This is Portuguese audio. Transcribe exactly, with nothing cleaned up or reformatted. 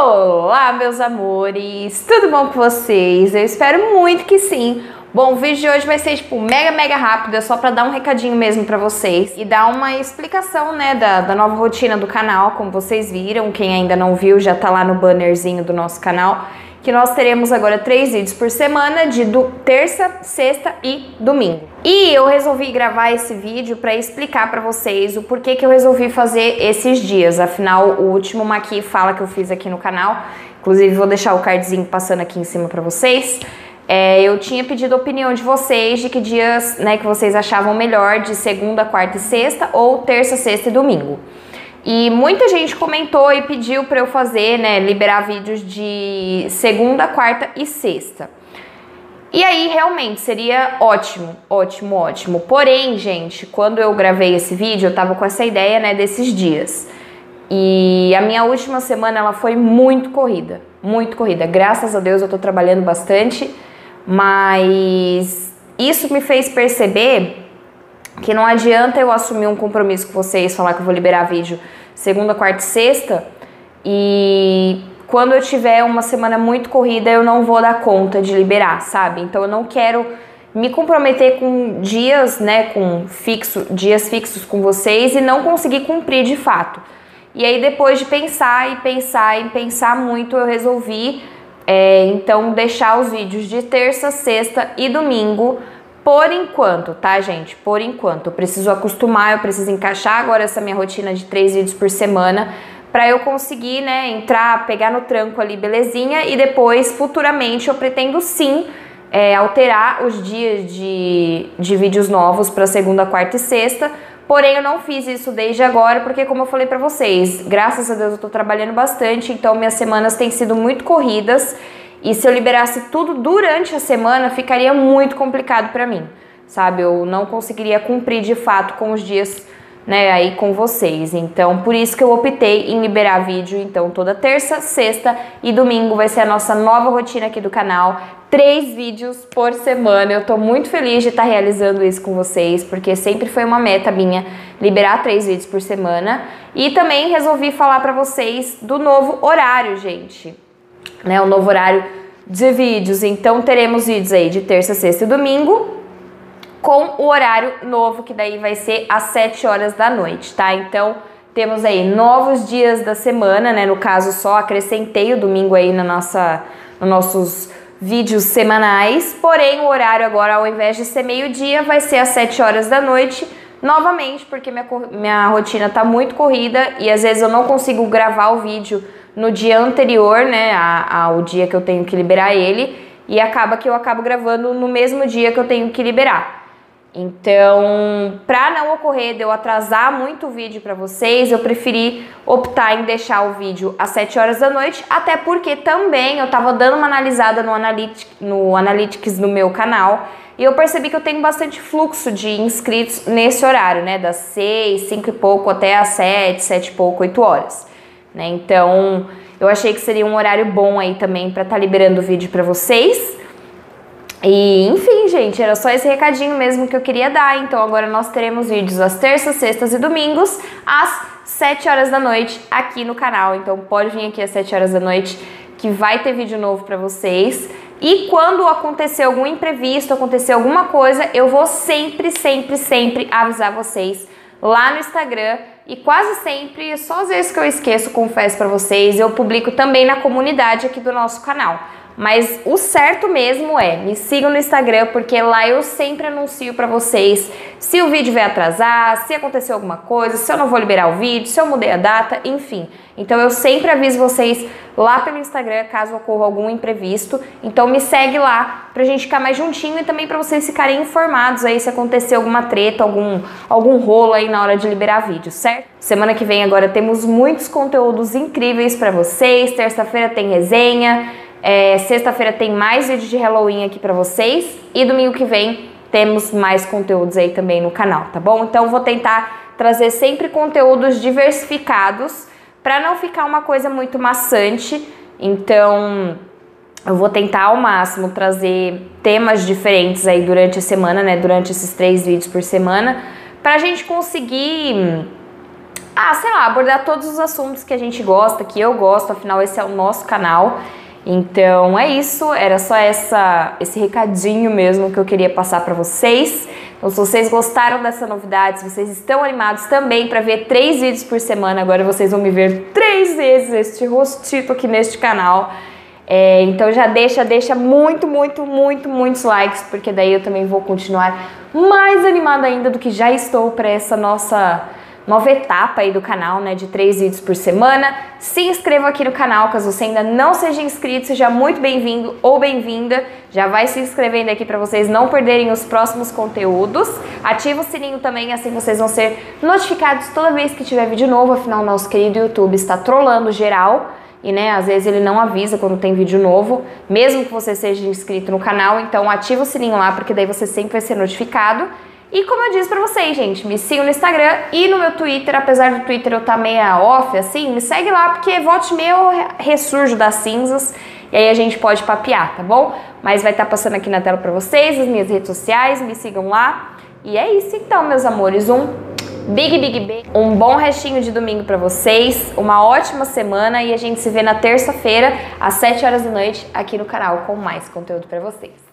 Olá, meus amores! Tudo bom com vocês? Eu espero muito que sim. Bom, o vídeo de hoje vai ser tipo mega, mega rápido, é só pra dar um recadinho mesmo pra vocês e dar uma explicação, né, da, da nova rotina do canal, como vocês viram. Quem ainda não viu já tá lá no bannerzinho do nosso canal, que nós teremos agora três vídeos por semana, de do, terça, sexta e domingo. E eu resolvi gravar esse vídeo para explicar para vocês o porquê que eu resolvi fazer esses dias. Afinal, o último Maqui Fala que eu fiz aqui no canal, inclusive vou deixar o cardzinho passando aqui em cima para vocês. É, eu tinha pedido a opinião de vocês de que dias, né, que vocês achavam melhor, de segunda, quarta e sexta, ou terça, sexta e domingo. E muita gente comentou e pediu para eu fazer, né, liberar vídeos de segunda, quarta e sexta. E aí, realmente, seria ótimo, ótimo, ótimo. Porém, gente, quando eu gravei esse vídeo, eu tava com essa ideia, né, desses dias. E a minha última semana, ela foi muito corrida, muito corrida. Graças a Deus eu tô trabalhando bastante, mas isso me fez perceber que não adianta eu assumir um compromisso com vocês, falar que eu vou liberar vídeo segunda, quarta e sexta, e quando eu tiver uma semana muito corrida eu não vou dar conta de liberar, sabe? Então eu não quero me comprometer com dias, né, com fixo, dias fixos com vocês e não conseguir cumprir de fato. E aí depois de pensar e pensar e pensar muito, eu resolvi é, então deixar os vídeos de terça, sexta e domingo por enquanto, tá, gente? Por enquanto. Eu preciso acostumar, eu preciso encaixar agora essa minha rotina de três vídeos por semana pra eu conseguir, né, entrar, pegar no tranco ali, belezinha, e depois, futuramente, eu pretendo sim é, alterar os dias de, de vídeos novos pra segunda, quarta e sexta. Porém, eu não fiz isso desde agora, porque como eu falei pra vocês, graças a Deus eu tô trabalhando bastante, então minhas semanas têm sido muito corridas. E se eu liberasse tudo durante a semana, ficaria muito complicado pra mim, sabe? Eu não conseguiria cumprir de fato com os dias, né, aí com vocês. Então, por isso que eu optei em liberar vídeo. Então, toda terça, sexta e domingo vai ser a nossa nova rotina aqui do canal. Três vídeos por semana. Eu tô muito feliz de estar realizando isso com vocês, porque sempre foi uma meta minha liberar três vídeos por semana. E também resolvi falar pra vocês do novo horário, gente. Né, o novo horário de vídeos. Então teremos vídeos aí de terça, sexta e domingo com o horário novo, que daí vai ser às sete horas da noite, tá? Então temos aí novos dias da semana, né? No caso, só acrescentei o domingo aí na nossa, nos nossos vídeos semanais, porém o horário agora, ao invés de ser meio-dia, vai ser às sete horas da noite, novamente, porque minha, minha rotina tá muito corrida e às vezes eu não consigo gravar o vídeo no dia anterior, né, ao dia que eu tenho que liberar ele, e acaba que eu acabo gravando no mesmo dia que eu tenho que liberar. Então, pra não ocorrer de eu atrasar muito o vídeo pra vocês, eu preferi optar em deixar o vídeo às sete horas da noite, até porque também eu tava dando uma analisada no, Analytics, no Analytics do meu canal, e eu percebi que eu tenho bastante fluxo de inscritos nesse horário, né, das seis, cinco e pouco até às sete, sete e pouco, oito horas. Né? Então, eu achei que seria um horário bom aí também para estar tá liberando o vídeo para vocês. E, enfim, gente, era só esse recadinho mesmo que eu queria dar. Então, agora nós teremos vídeos às terças, sextas e domingos, às sete horas da noite aqui no canal. Então, pode vir aqui às sete horas da noite que vai ter vídeo novo para vocês. E quando acontecer algum imprevisto, acontecer alguma coisa, eu vou sempre, sempre, sempre avisar vocês lá no Instagram. E quase sempre, só às vezes que eu esqueço, confesso pra vocês, eu publico também na comunidade aqui do nosso canal. Mas o certo mesmo é, me sigam no Instagram, porque lá eu sempre anuncio pra vocês se o vídeo vai atrasar, se aconteceu alguma coisa, se eu não vou liberar o vídeo, se eu mudei a data, enfim. Então eu sempre aviso vocês lá pelo Instagram, caso ocorra algum imprevisto. Então me segue lá pra gente ficar mais juntinho e também pra vocês ficarem informados aí se acontecer alguma treta, algum, algum rolo aí na hora de liberar vídeo, certo? Semana que vem agora temos muitos conteúdos incríveis pra vocês. Terça-feira tem resenha. É, sexta-feira tem mais vídeo de Halloween aqui pra vocês, e domingo que vem temos mais conteúdos aí também no canal, tá bom? Então vou tentar trazer sempre conteúdos diversificados pra não ficar uma coisa muito maçante. Então eu vou tentar ao máximo trazer temas diferentes aí durante a semana, né? Durante esses três vídeos por semana, pra gente conseguir ah, sei lá, abordar todos os assuntos que a gente gosta, que eu gosto, afinal esse é o nosso canal. Então é isso, era só essa, esse recadinho mesmo que eu queria passar para vocês. Então se vocês gostaram dessa novidade, se vocês estão animados também para ver três vídeos por semana, agora vocês vão me ver três vezes este rostito aqui neste canal. É, então já deixa, deixa muito, muito, muito, muitos likes, porque daí eu também vou continuar mais animada ainda do que já estou para essa nossa nova etapa aí do canal, né, de três vídeos por semana. Se inscreva aqui no canal, caso você ainda não seja inscrito, seja muito bem-vindo ou bem-vinda. Já vai se inscrevendo aqui para vocês não perderem os próximos conteúdos. Ativa o sininho também, assim vocês vão ser notificados toda vez que tiver vídeo novo, afinal nosso querido YouTube está trollando geral. E, né, às vezes ele não avisa quando tem vídeo novo, mesmo que você seja inscrito no canal, então ativa o sininho lá, porque daí você sempre vai ser notificado. E como eu disse pra vocês, gente, me sigam no Instagram e no meu Twitter, apesar do Twitter eu estar meia off, assim, me segue lá, porque volte meio eu ressurjo das cinzas, e aí a gente pode papear, tá bom? Mas vai estar passando aqui na tela pra vocês, as minhas redes sociais, me sigam lá. E é isso então, meus amores, um big, big beijo, um bom restinho de domingo pra vocês, uma ótima semana e a gente se vê na terça-feira, às sete horas da noite, aqui no canal, com mais conteúdo pra vocês.